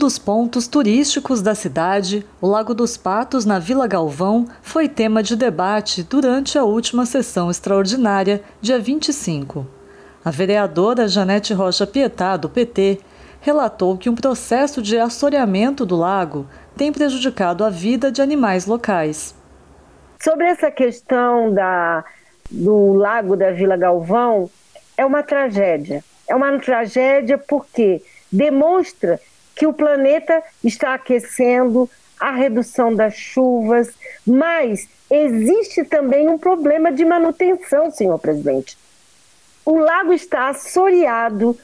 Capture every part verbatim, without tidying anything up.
dos pontos turísticos da cidade, o Lago dos Patos, na Vila Galvão, foi tema de debate durante a última sessão extraordinária, dia vinte e cinco. A vereadora Janete Rocha Pietá, do P T, relatou que um processo de assoreamento do lago tem prejudicado a vida de animais locais. Sobre essa questão da, do lago da Vila Galvão, é uma tragédia. É uma tragédia porque demonstra que o planeta está aquecendo, a redução das chuvas, mas existe também um problema de manutenção, senhor presidente. O lago está assoreado,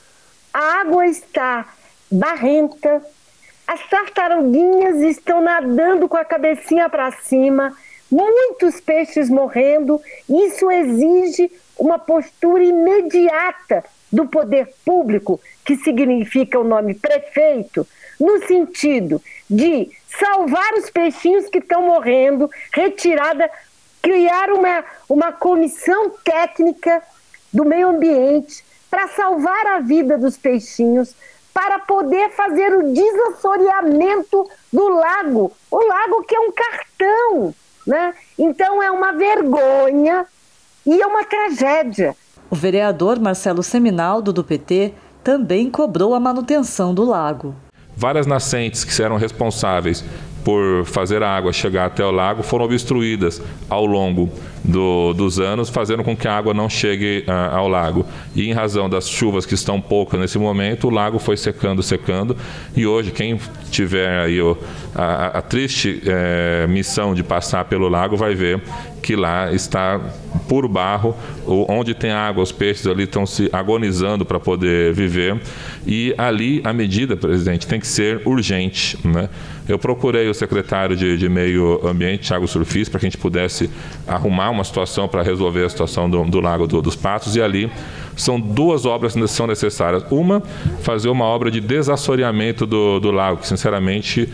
a água está barrenta, as tartaruguinhas estão nadando com a cabecinha para cima, muitos peixes morrendo. Isso exige uma postura imediata do poder público, que significa o nome prefeito, no sentido de salvar os peixinhos que estão morrendo, retirada, criar uma, uma comissão técnica do meio ambiente para salvar a vida dos peixinhos, para poder fazer o desassoreamento do lago, o lago que é um cartão, né? Então é uma vergonha e é uma tragédia. O vereador Marcelo Seminaldo, do P T, também cobrou a manutenção do lago. Várias nascentes que eram responsáveis por fazer a água chegar até o lago foram obstruídas ao longo do, dos anos, fazendo com que a água não chegue uh, ao lago. E em razão das chuvas que estão poucas nesse momento, o lago foi secando, secando. E hoje, quem tiver aí o, a, a triste é, missão de passar pelo lago vai ver que lá está puro barro, onde tem água, os peixes ali estão se agonizando para poder viver. E ali a medida, presidente, tem que ser urgente, né? Eu procurei o secretário de, de Meio Ambiente, Thiago Surfis, para que a gente pudesse arrumar uma situação para resolver a situação do, do Lago do, dos Patos, e ali são duas obras que são necessárias. Uma, fazer uma obra de desassoreamento do, do lago, que sinceramente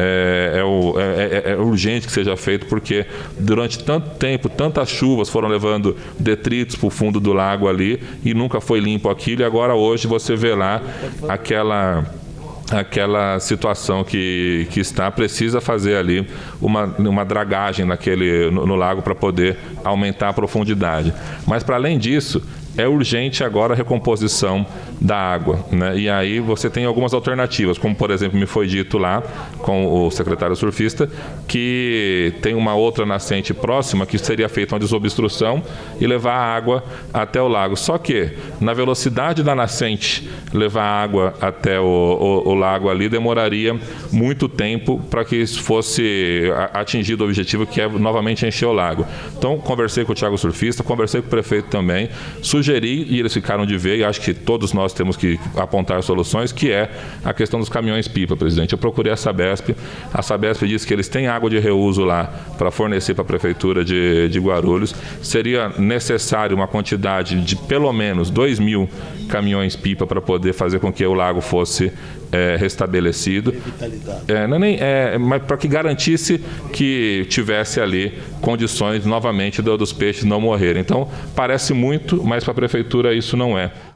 é, é, o, é, é, é urgente que seja feito, porque durante tanto tempo, tantas chuvas foram levando detritos para o fundo do lago ali e nunca foi limpo aquilo, e agora hoje você vê lá aquela... aquela situação que, que está, precisa fazer ali uma, uma dragagem naquele, no, no lago para poder aumentar a profundidade. Mas, para além disso, é urgente agora a recomposição da água, né? E aí você tem algumas alternativas, como, por exemplo, me foi dito lá com o secretário surfista, que tem uma outra nascente próxima que seria feita uma desobstrução e levar a água até o lago. Só que, na velocidade da nascente levar a água até o, o, o lago ali, demoraria muito tempo para que isso fosse atingido o objetivo, que é novamente encher o lago. Então, conversei com o Thiago Surfista, conversei com o prefeito também, sugeri, e eles ficaram de ver, e acho que todos nós temos que apontar soluções, que é a questão dos caminhões-pipa, presidente. Eu procurei a Sabesp, a Sabesp disse que eles têm água de reuso lá para fornecer para a Prefeitura de, de Guarulhos. Seria necessário uma quantidade de pelo menos dois mil caminhões-pipa para poder fazer com que o lago fosse é, restabelecido. É, não é nem, é, mas para que garantisse que tivesse ali condições novamente do, dos peixes não morrerem. Então, parece muito, mas para a Prefeitura isso não é.